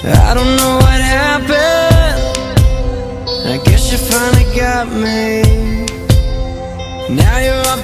I don't know what happened, I guess you finally got me. Now you're off